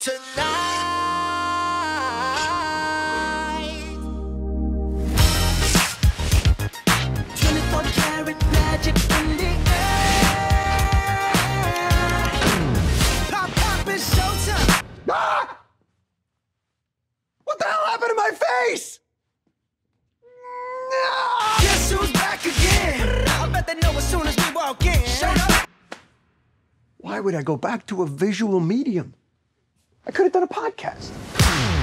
tonight. 24-karat magic in the air. Pop, pop, it's showtime. Ah! What the hell happened to my face? No! Guess who's back again? I bet they know as soon as we walk in. Shut up. Why would I go back to a visual medium? I could have done a podcast.